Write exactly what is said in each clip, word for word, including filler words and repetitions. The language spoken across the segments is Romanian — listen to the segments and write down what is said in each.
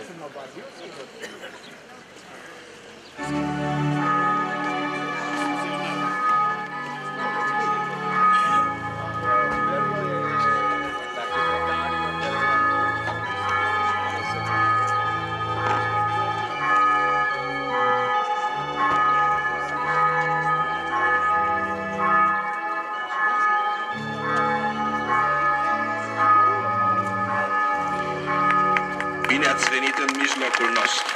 Bine ați venit în mijlocul nostru.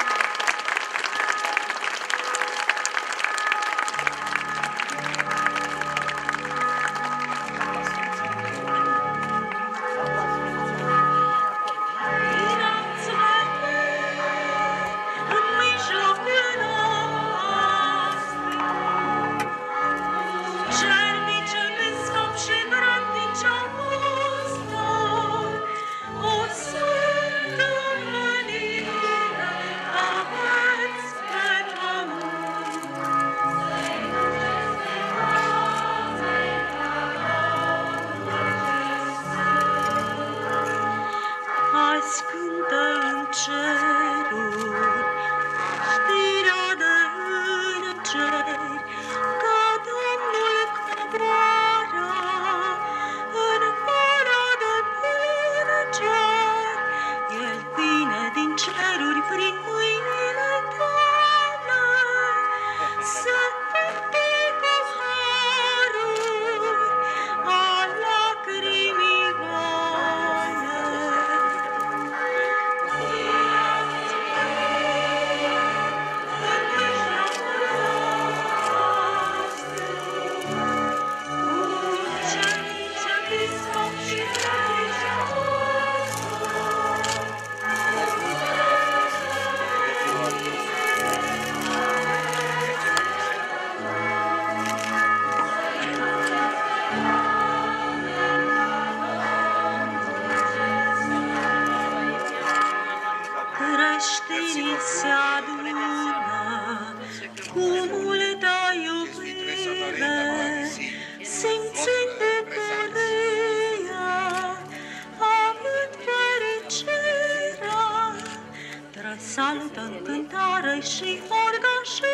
Salută în cântare și orga și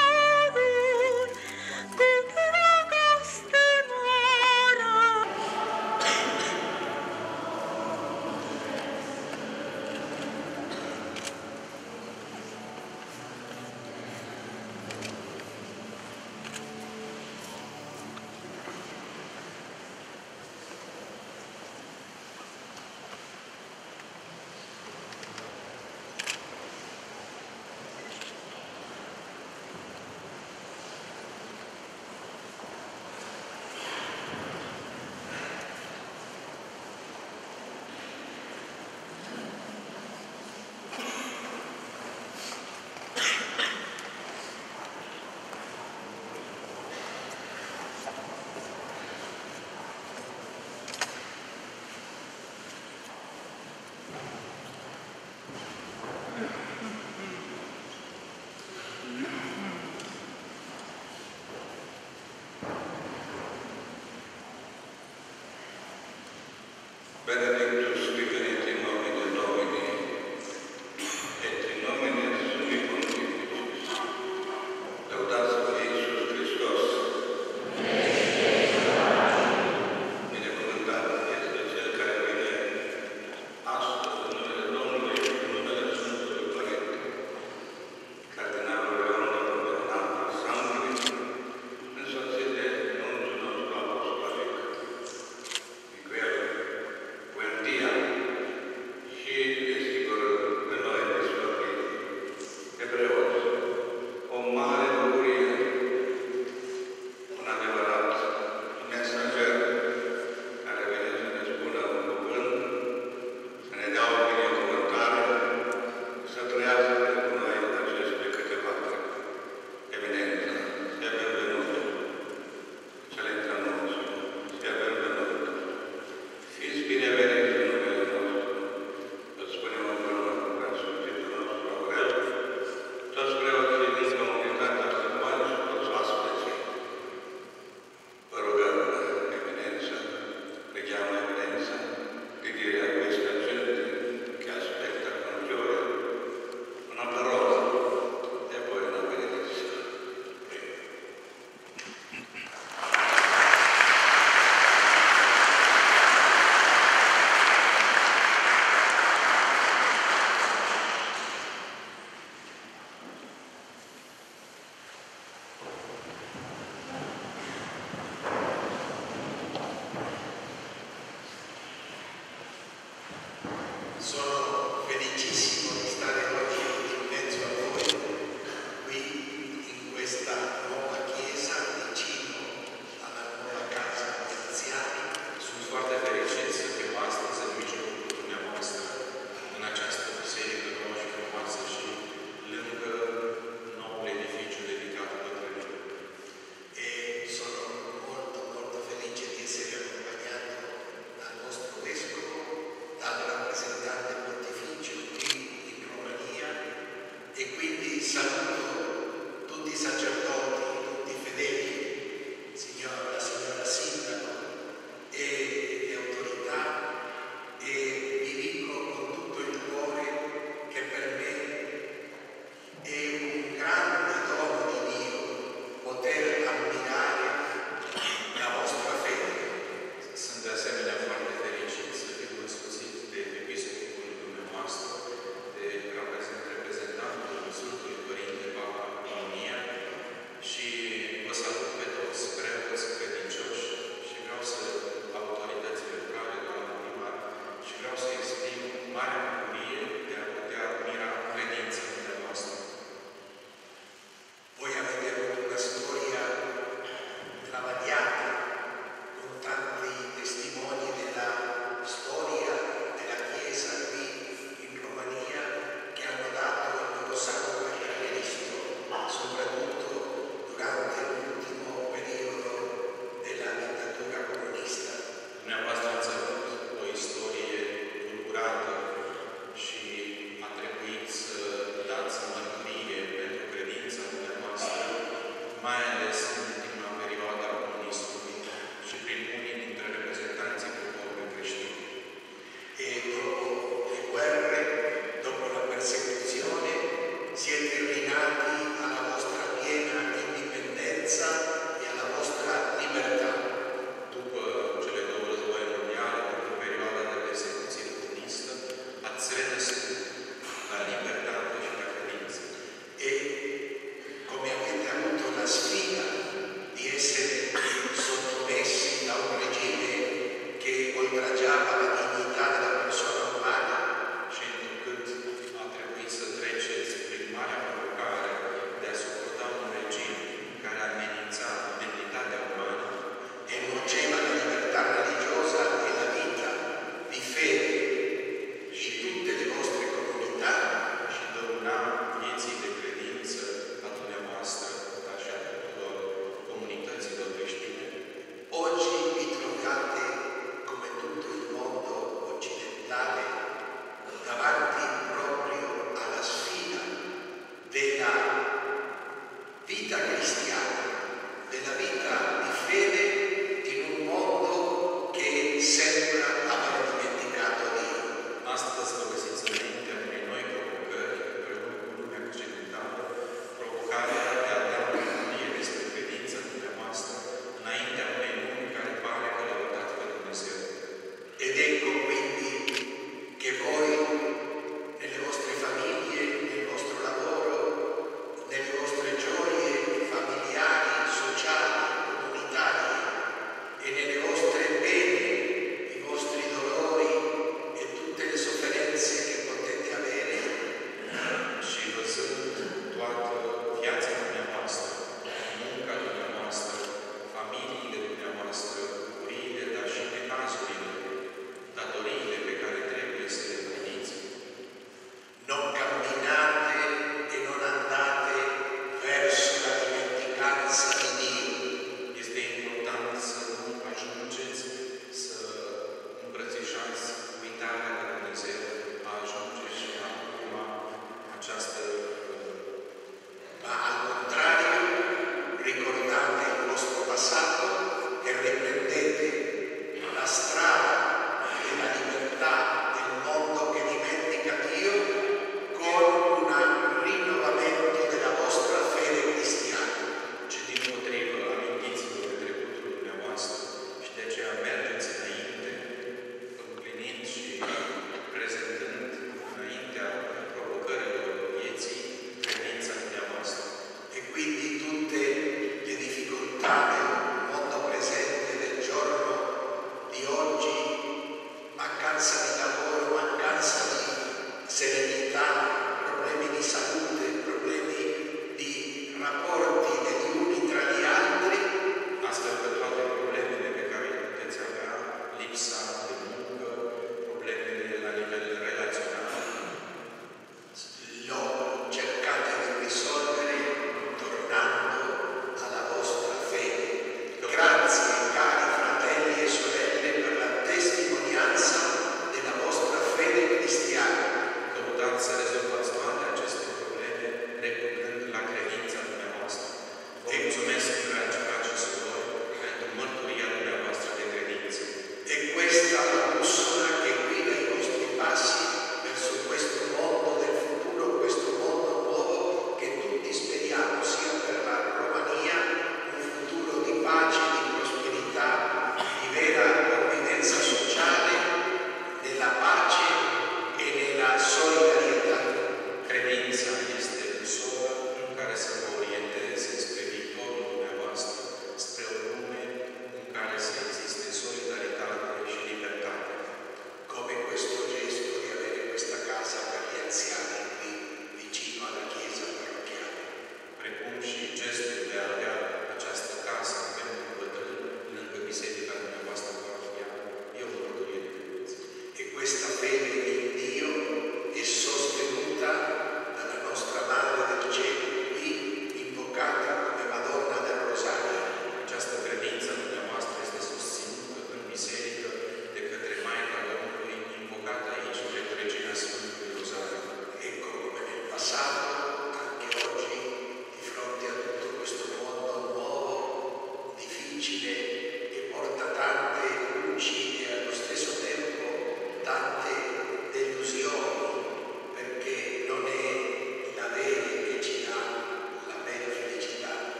corul, cu dragoste mare. Benedictus vicerit in nomine Domini et in nomine summi pontificis. Lăudați fie Iisus Hristos. Binecuvântat este Cel care vine astăzi în numele Domnului și în numele Sfântului Părinte, Cardinalul Leon Bernard Sangri, însoțit de Nunțiul nostru apostolic, Miguel Fuentes.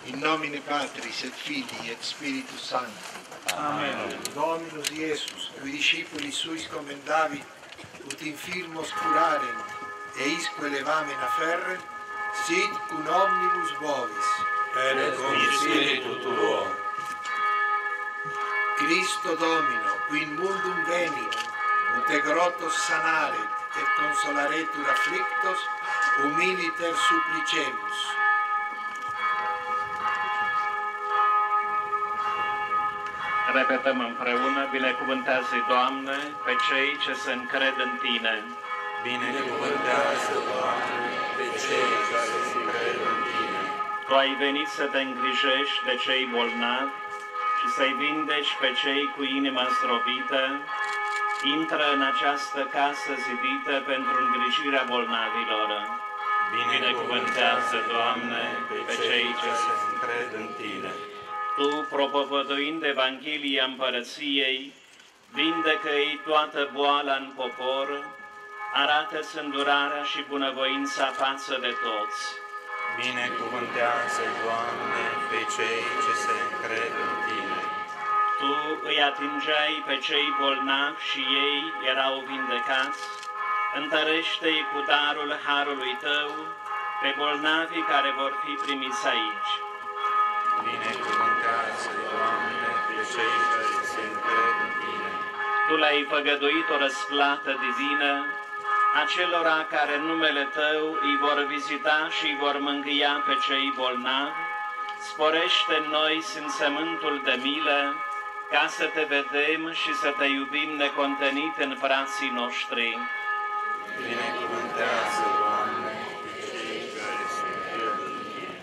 In nomine Patris et Filii et Spiritus Sancti. Amen. Dominus Iesus, cui discipulis suis commendavit, ut infirmos curarem, eisque levamen afferrem, sit cum omnibus bovis. Et cum spiritu tuo. Christo Domino, qui in mundum venit, ut egrotos sanaret et consolaretur afflictos, humiliter supplicemus. Repetăm împreună, binecuvântează, Doamne, pe cei ce se încred în Tine. Binecuvântează, Doamne, pe cei care se cred în Tine. Tu ai venit să te îngrijești de cei bolnavi și să-i vindeci pe cei cu inima zdrobită. Intră în această casă zidită pentru îngrijirea bolnavilor. Binecuvântează, Doamne, pe cei ce se încred în Tine. Tu, propovăduind Evanghelia Împărăției, vindecă-i toată boala în popor, arată-ți îndurarea și bunăvoința față de toți. Binecuvântează, Doamne, pe cei ce se încred în Tine. Tu îi atingeai pe cei bolnavi și ei erau vindecați, întărește-i cu darul harului Tău pe bolnavii care vor fi primiți aici. Binecuvântează, Doamne, pe cei care se încred în Tine. Tu le-ai făgăduit o răsplată divină acelora care în numele Tău îi vor vizita și îi vor mângâia pe cei bolnavi. Sporește în noi simțământul de milă, ca să Te vedem și să Te iubim necontenit în frații noștri. Binecuvântează, Doamne, pe cei care se încred în Tine.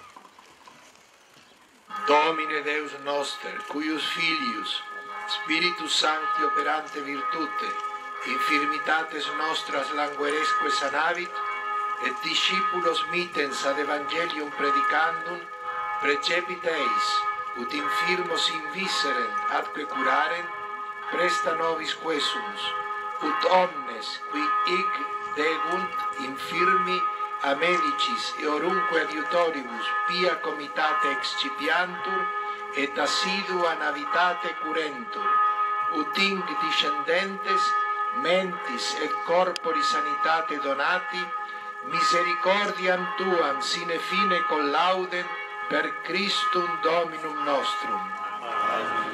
Domine Deus noster, cuius Filius, Spiritus Sancti operante virtute, infirmitates nostras langueresque sanavit, et discipulos mitens ad Evangelium predicandum, precepit eis, ut infirmos inviserent atque curarent, presta nobis quesumus, ut omnes qui ig degunt infirmi a medicis e orunque adiutoribus pia comitate excipiantur et assidua navitate curentur, ut ing discendentes mentis et corpori sanitate donati, misericordiam Tuam sine fine collaudent per Christum Dominum nostrum. Amen.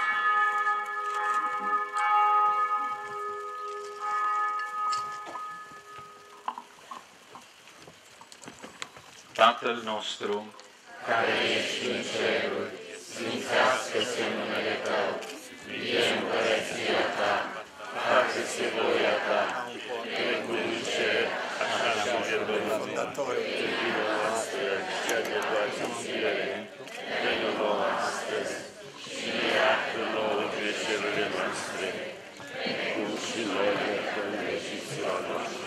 Tatăl nostru, Care ești în ceruri, sfințească-se numele Tău, vie împărăția Ta, facă-se voia Ta, precum în cer, așa și pe pământ. Iubirea noastră, cea de toate zilele, dă-ne nouă astăzi și iartă nouă greșelile noastre, cum și noi iertăm greșiților noștri.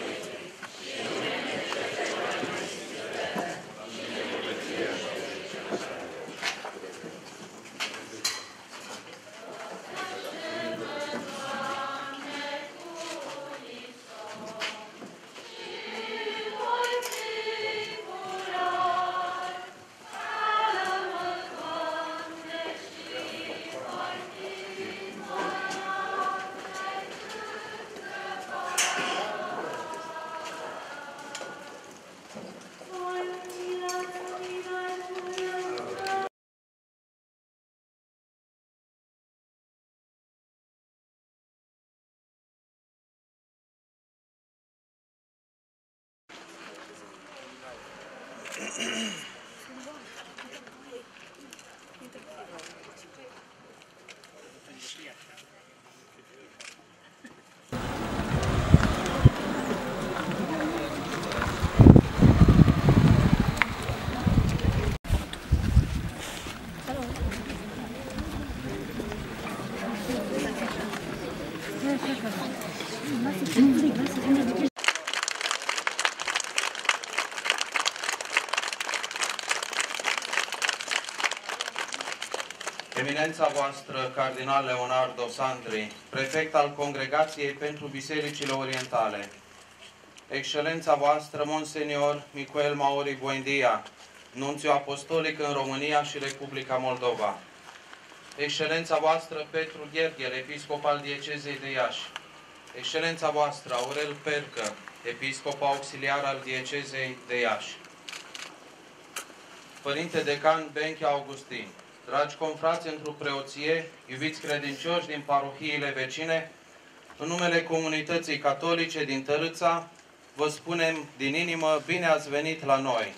Eminența voastră, Cardinal Leonardo Sandri, prefect al Congregației pentru Bisericile Orientale, Excelența voastră, Monsenior Michael Mauri Buendia, nunțiu apostolic în România și Republica Moldova, Excelența voastră Petru Gherghel, episcop al diecezei de Iași, Excelența voastră Aurel Percă, episcop auxiliar al diecezei de Iași, Părinte Decan Benche Augustin, dragi confrați într-o preoție, iubiți credincioși din parohiile vecine, în numele comunității catolice din Tărâța, vă spunem din inimă, bine ați venit la noi!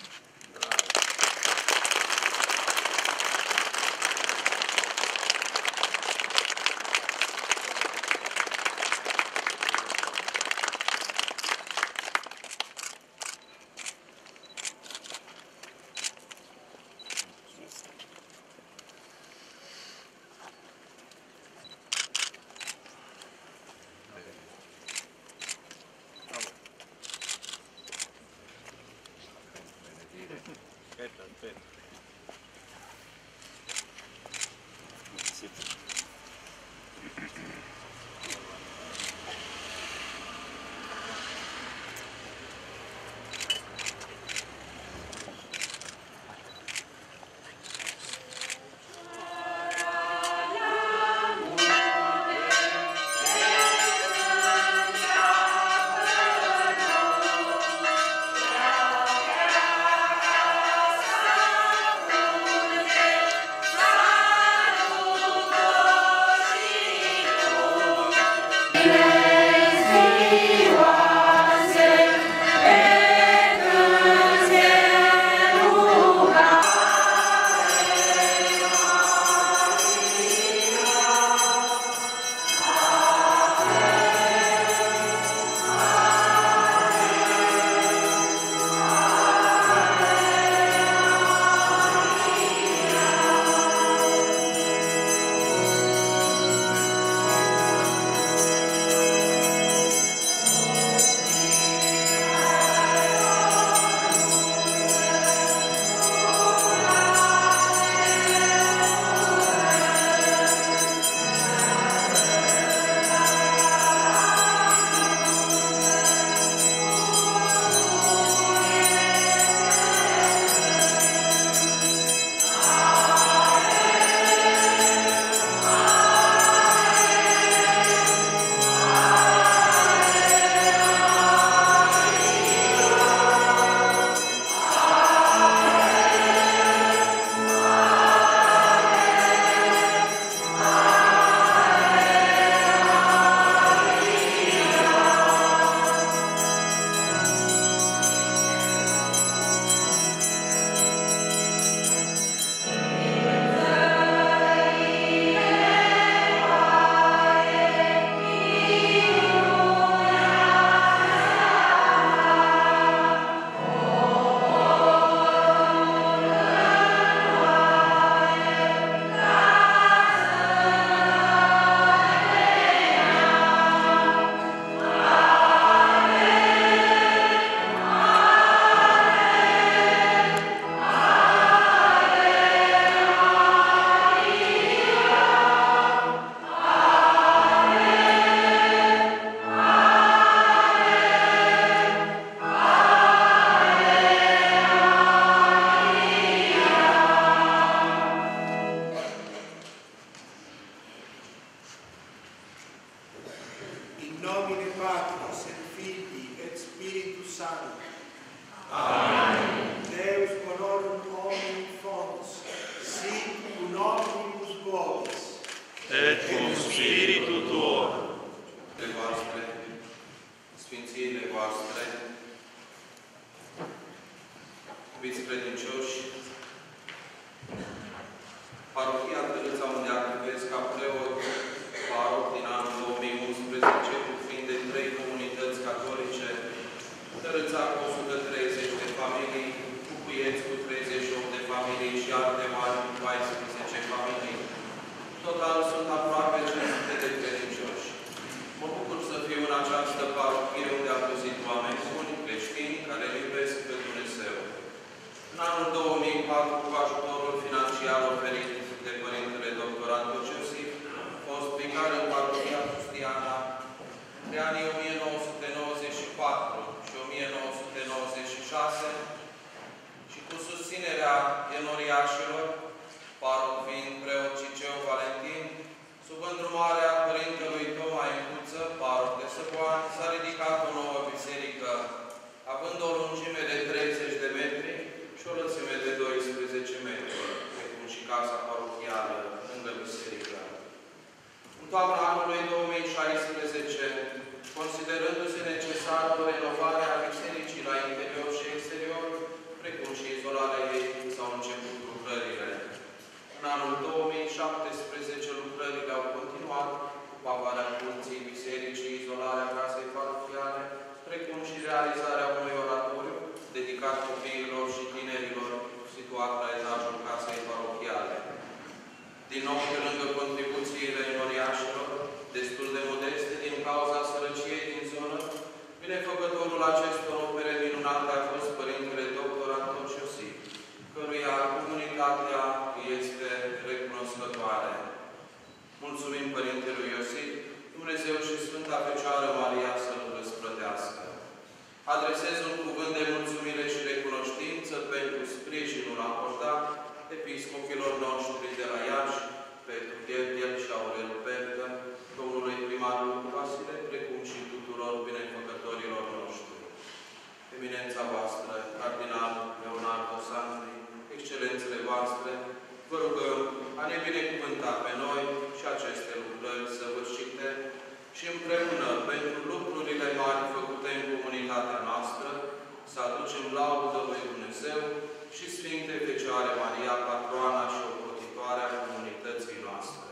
cu susținerea enoriașilor, parul fiind preot Ciceu Valentin, sub îndrumarea Părintelui Toma Encuță, parul de Săpoan, s-a ridicat o nouă biserică, având o lungime de treizeci de metri și o lățime de doisprezece metri, precum și casa parohială lângă biserică. În toamna anului două mii șaisprezece, considerându-se necesară o renovare a bisericii la interior și exterior, precum și izolarea ei, s-au început lucrările. În anul două mii șaptesprezece, lucrările au continuat cu pavarea curții bisericii, izolarea casei parohiale, precum și realizarea unui oratoriu dedicat copiilor și tinerilor, situat la etajul casei parohiale. Din nou, pe lângă contribuțiile enoriașilor, destul de modeste din cauza sărăciei din zonă, binefăcătorul acestor opere minunate a fost Părintele doctor Anton Ciosif, căruia comunitatea este recunoscătoare. Mulțumim Părintelui Iosif, Dumnezeu și Sfânta Fecioară Maria să-L răsplătească. Adresez un cuvânt de mulțumire și recunoștință pentru sprijinul acordat episcopilor noștri de la Iași, Petru Gherghel și Aurel Percă, domnului primar Lucu Vasile, precum și tuturor binefăcătorilor noștri. Eminența voastră, Cardinal Leonardo Sandri, excelențele voastre, vă rugăm a ne binecuvânta pe noi și aceste lucrări săvârșite și împreună pentru lucrurile mari făcute în comunitatea noastră, să aducem laudă lui Dumnezeu și Sfinte Fecioare Maria, patroana și ocrotitoarea comunității noastre.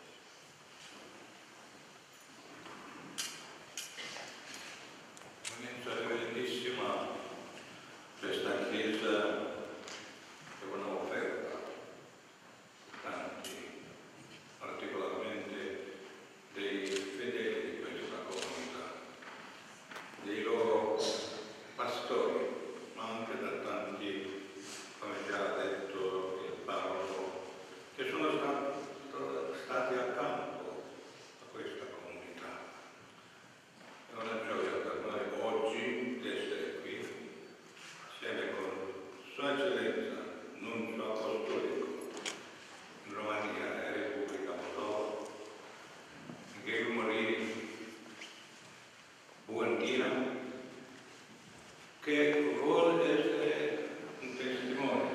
Eminenza Reverendissima, questa Chiesa è una offerta, tanti, particolarmente dei fedeli di questa comunità, dei loro pastori, ma anche da tanti, come già ha detto il parroco, che sono stati accanto a questa comunità. È una gioia per noi oggi di essere qui, assieme con Sua Eccellenza, Nunzio Apostolico, in Romania e Repubblica Moldova, Michele Morini, Buondina, che vuole essere un testimone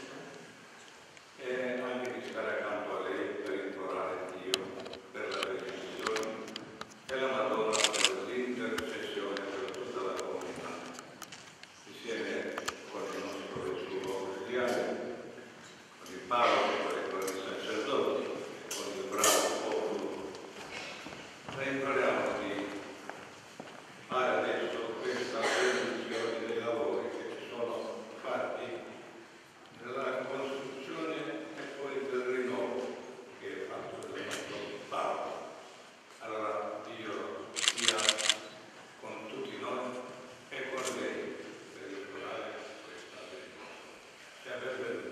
e anche di stare accanto a lei per implorare Dio per la benedizione e la Madonna per l'intercessione per tutta la comunità, insieme con il nostro vescovo ausiliare, con il parroco e con i sacerdoti e con il bravo popolo. La imploriamo di fare adesso questa benedizione dei lavori che ci sono fatti nella costruzione e poi del rinnovo che è fatto del nostro Papa. Allora Dio sia con tutti noi e con lei per implorare questa benedizione. Sia benvenuto.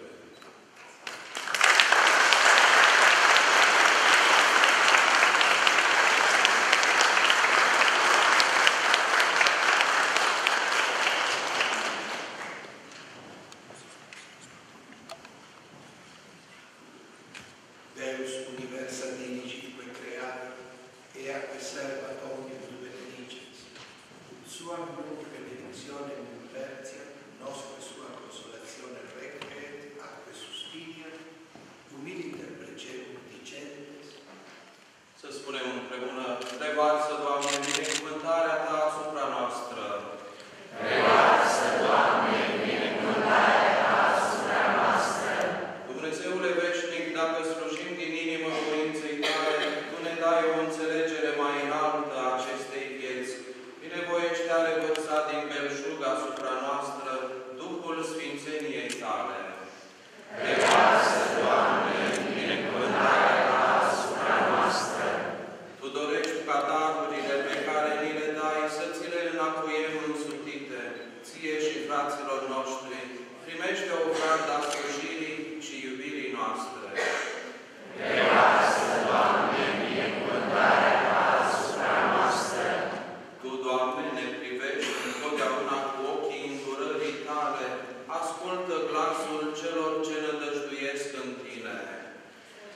Deus universa dirigique creare e a que serva omnibus benedicens. Sua nunc benedictione mulvertia, nostra sua consolazione requiem, acque suspiria, humiliter precebum dicentes. Să spunem împreună, revarsă, Doamne, binecuvântarea Ta asupra noastră. Revarsă, Doamne, binecuvântarea Ta asupra noastră. Dumnezeule veșnic, dacă slujim din inimă voinței Tale, Tu ne dai o înțelegere mai înaltă a acestei vieți. Binevoiește a revărsa din belșug asupra noastră Duhul Sfințeniei Tale. Revarsă, Doamne, binecuvântarea Ta asupra noastră. Tu dorești ca darurile pe care ni le dai să ți le înapoiem însutite, ție și fraților noștri. Primește ofranda slujirii și iubirii noastre. Revarsă, Doamne, binecuvântarea Ta asupra noastră. Tu, Doamne, ne privești întotdeauna cu ochii îndurării Tale, ascultă glasul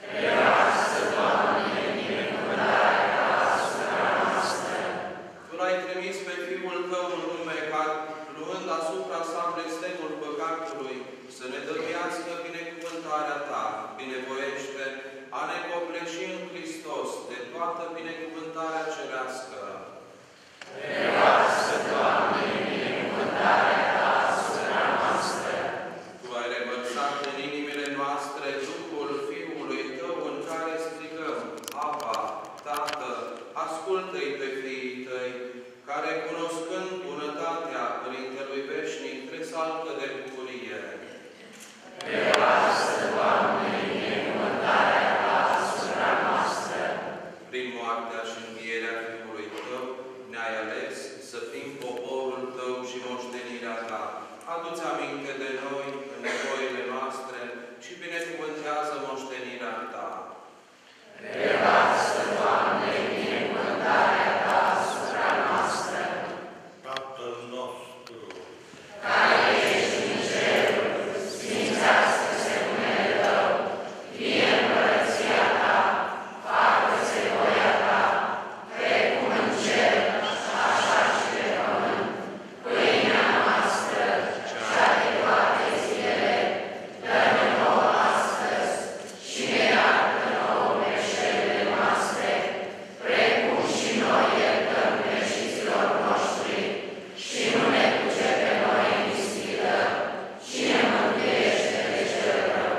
Tu l-ai trimis pe Fiul Tău în lume ca, luând asupra sa blestemul păcatului, să ne dăruiască binecuvântarea Ta, binevoiește a ne copleși în Hristos de toată binecuvântarea cerească. Revarsă, Doamne, binecuvântarea Ta asupra noastră. Tu ai revărsat în inimile noastre Duhul Fiului Tău, în care strigăm, Aba, Tată, ascultă-i pe fiii Tăi, care, cunoscând bunătatea Părintelui Veșnic, tresaltă de bucurie. Revarsă, Doamne, binecuvântarea Ta asupra noastră. Prin moartea și învierea Fiului Tău, ne-ai ales să fim poporul Tău și moștenirea Ta. Adu-ți aminte de noi în nevoile noastre și binecuvântează moștenirea Ta. Revarsă, Doamne, binecuvântarea Ta asupra noastră. Tatăl nostru, Care ești în ceruri, sfințească-se numele Tău, vie împărăția Ta, facă-se voia Ta, precum în cer, așa și pe pământ. Pâinea noastră, cea de toate zilele, dă-ne nouă astăzi și ne iartă nouă greșelile noastre, precum și noi iertăm greșiților noștri, și nu ne duce pe noi în ispită, ci ne mântuiește de cel rău.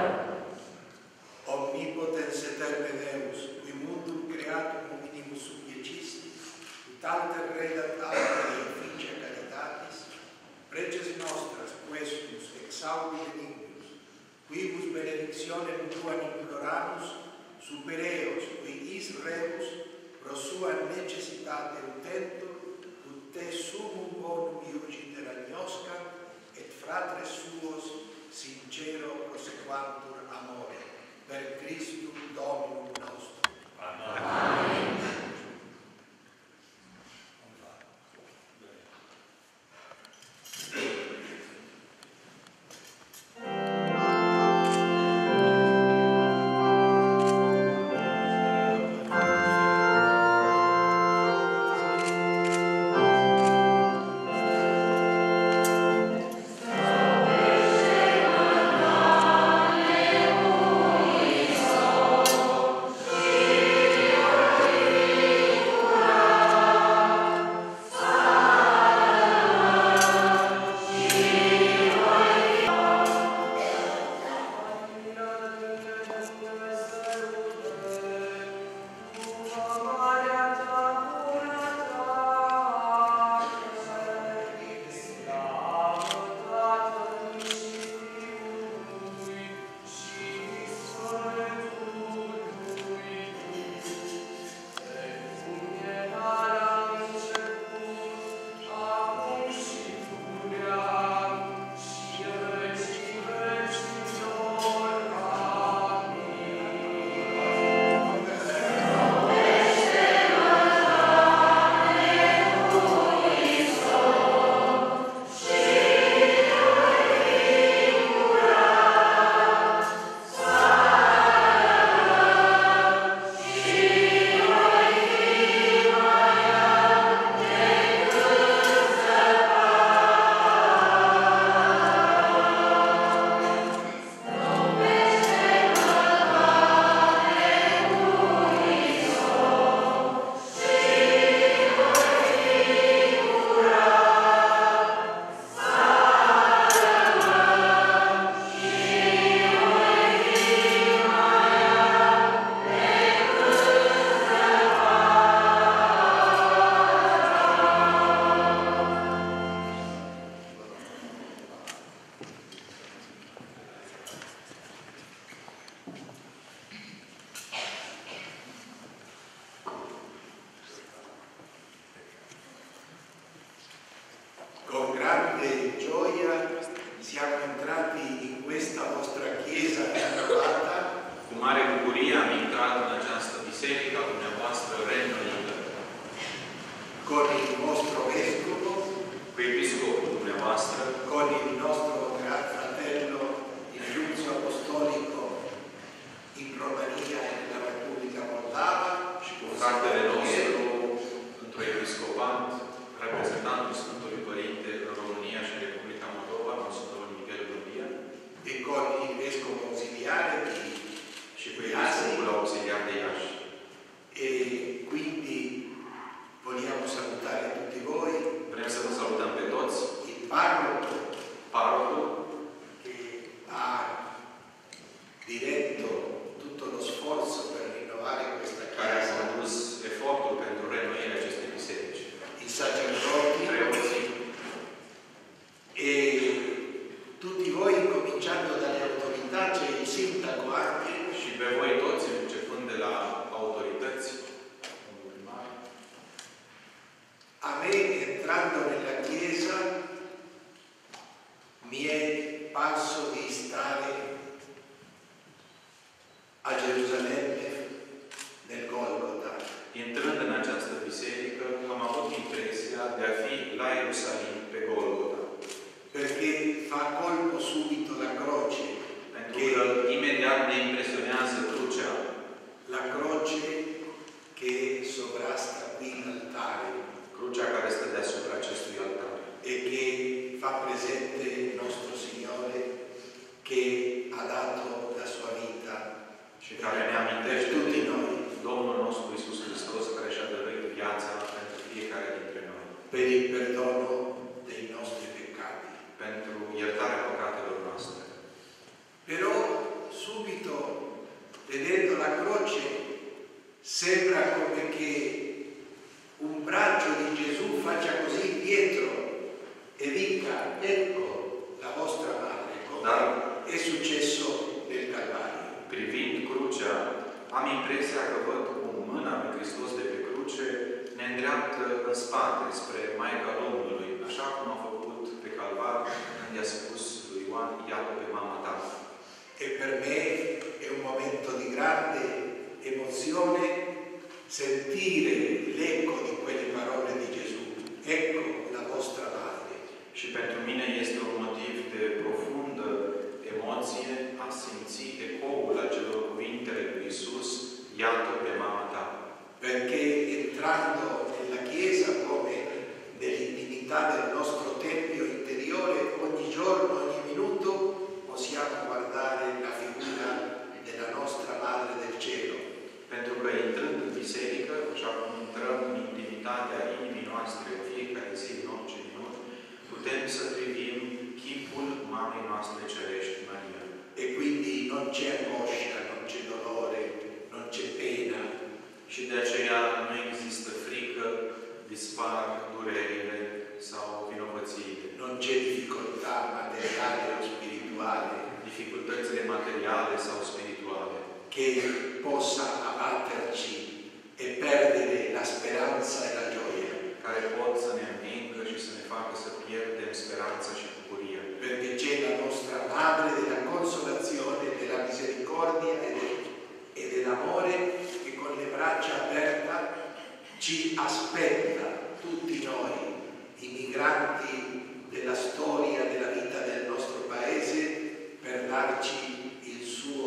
Omnipotens eterne Deus, qui mundum creatum minimus subjecisti, ut alter redactare efficia caritatis, preces nostras questus exaudi benignus, quibus benedictionem tuam imploramus, supereos qui is rebus pro sua necessitate utentur, ut te sumum bonum iugiter agnoscam, et fratres suos sincero prosequantur amore, per Christum Dominum nostrum. Amen. mi è parso di stare a Gerusalemme nel Golgota. Intrând în această biserică, am avut impresia de a fi la Ierusalim pe Golgota. Perché fa colpo subito la croce, Pentru că imediat ne impresionează crucea. la croce che sovrasta qui l'altare Crucea care stă deasupra acestui altar. e che fa presente il nostro Signore che ha dato la sua vita Și care ne per amintește tutti de noi, Domnul nostru Iisus Hristos, care și-a dăruit viața pentru fiecare dintre noi, per il perdono dei nostri peccati. pentru iertarea păcatelor noastre. Però subito, vedendo la croce, sembra come che un braccio di Gesù faccia così dietro e dica: ecco la vostra madre, come è successo nel Calvario. Privind crucea, am impresia că văd cum mâna lui Hristos de pe cruce ne îndreaptă în spate, spre Maica Domnului, așa cum a făcut pe Calvar când i-a spus lui Ioan: iată pe mama ta. E per me è un momento di grande emozione sentire l'eco di quelle parole di Gesù. Ecco la vostra madre. Și pentru mine este un motiv de profundă emoție a simți ecoul acelor cuvintele lui Iisus: iată pe mama ta. Perché entrando nella Chiesa come nell'intimità del nostro tempio interiore, ogni giorno, ogni minuto possiamo guardare la figura della nostra Madre del Cielo. Pentru că intrând în biserică, așa cum intrăm în intimitatea inimii noastre în fiecare zi, în orice minut, putem să privim chipul Mamei noastre cerești, Maria. E quindi non c'è angoscia, non c'è dolore, non c'è pena, Și de aceea nu există frică, dispar durerile sau vinovățiile. non c'è difficoltà materiale o spirituale Dificultățile materiale sau spirituale che possa abbatterci e perdere la speranza e la gioia, care pot să ne învingă și să ne facă să pierdem speranța și bucuria. perché c'è la nostra Madre della consolazione, della misericordia e, del, e dell'amore che con le braccia aperte ci aspetta, tutti noi, i migranti della storia, della vita del nostro paese, per darci il suo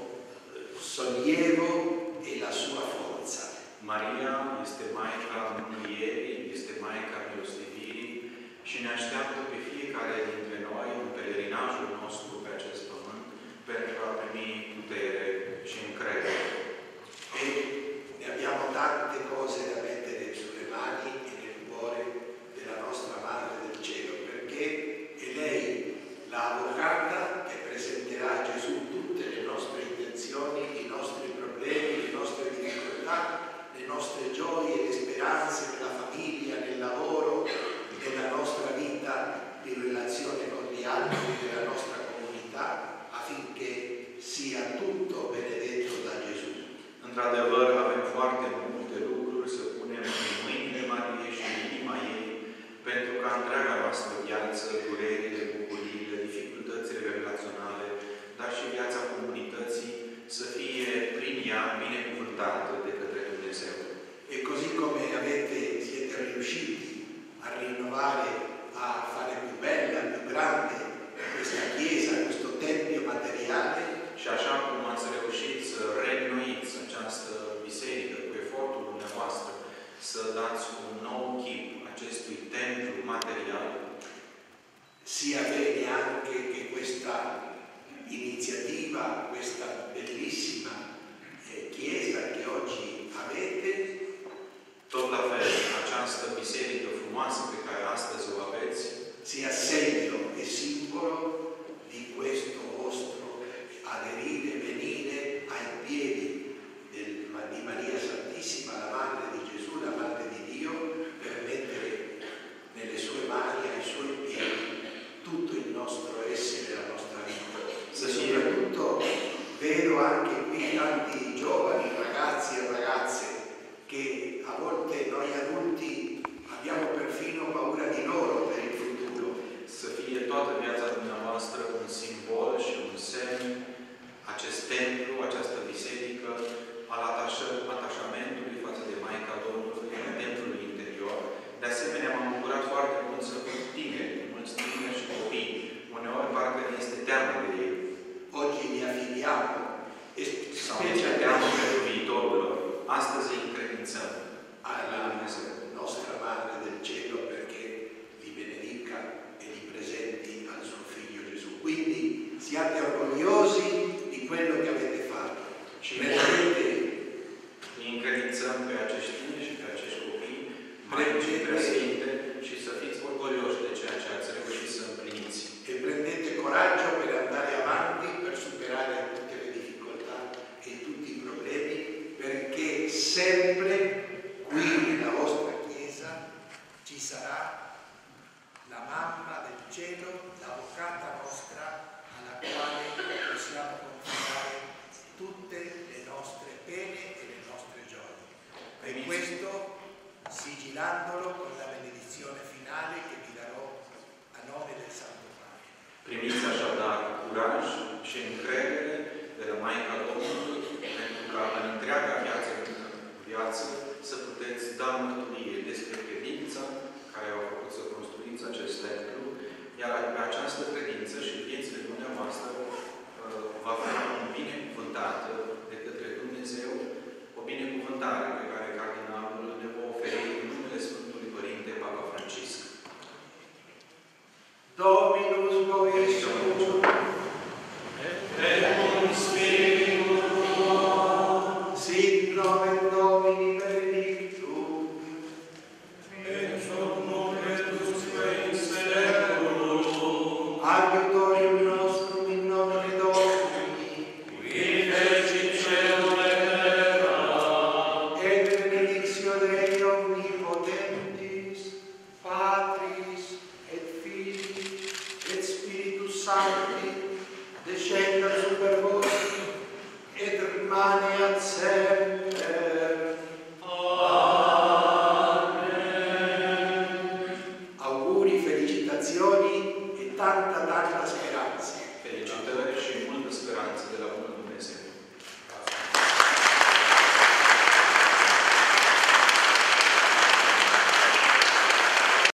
sollievo e la sua forza. Maria este Maica mângâierii, este Maica milostivirii și ne așteaptă pe fiecare dintre noi în pelerinajul nostru pe acest pământ pentru a primi putere și încredere. E ne abbiamo tante cose da mettere sulle mani e nel cuore della nostra Madre del Cielo, perché è lei la avvocata che presenterà a Gesù tutte le nostre intenzioni, i nostri problemi, le nostre difficoltà, le nostre gioie, le speranze nella famiglia, nel lavoro, nella nostra vita di relazione con gli altri, della nostra comunità, affinché sia tutto benedetto da Gesù. Într-adevăr, avem foarte multe lucruri să punem în mâinile Mariei și în inima ei pentru ca întreaga noastră viață, durerile, bucuriile, dificultățile relaționale, dar și viața comunității să fie prin ea binecuvântată de către Dumnezeu. E così come avete, siete riusciti a rinnovare, a fare più bella, più grande questa chiesa, questo tempio materiale, Și așa cum ați reușit să reînnoiți această biserică cu efortul dumneavoastră, să dați un nou chip acestui templu material, sia bene anche che questa iniziativa, questa bellissima eh, chiesa che oggi avete, tot la fel, această biserică frumoasă pe care astăzi o aveți, sia segno e simbolo di questo vostro aderire, venire ai piedi del, di Maria Santissima, la Madre di Gesù, la Madre di Dio, per mettere nelle sue mani, ai suoi piedi, tutto il nostro essere, la nostra vita. E soprattutto vedo anche qui tanti giovani, ragazzi e ragazze, che a volte noi adulti abbiamo perfino paura di loro per il futuro. să fie toată viața dumneavoastră parcă ne este teamă de ei. Oggi li affidiamo e Sau ne teamă pentru viitorul lor. Astăzi îi încredințăm alla la Dumnezeu. nostra Madre del Cielo perché li benedica e li presenti al suo Figlio Gesù. Quindi siate orgogliosi di quello che avete fatto. Și Veramente îi încredințăm pe acești tineri și pe acești copii Maicii Preasfinte și să fiți orgolioși de ceea ce ați reușit să împliniți. e prendete coraggio per andare avanti, per superare tutte le difficoltà e tutti i problemi, perché sempre qui nella vostra Chiesa ci sarà la mamma del cielo, l'avvocata nostra, alla quale possiamo confidare tutte le nostre pene e le nostre gioie. Per questo, sigilandolo con la benedizione finale che vi darò a nome del Santo Padre. Primiți așadar curaj și încredere de la Maica Domnului pentru ca în întreaga viață, viață să puteți da mărturie despre credința care a făcut să construiți acest templu, iar pe această credință și viețile dumneavoastră va fi binecuvântată de către Dumnezeu, o binecuvântare pe care Cardinalul ne va oferi în numele Sfântului Părinte Papa Francisc. Dominus vobiscum, et cum spiritu tuo, sit nomen Domini benedictum, et hoc nunc et usque in seculum, adiutorium nostrum in nomine Domini, qui fecit caelum et terra, et benedictio Dei omnipotentis, Patris et Filii et Spiritus Sancti, descenda super vos et rimane ad semper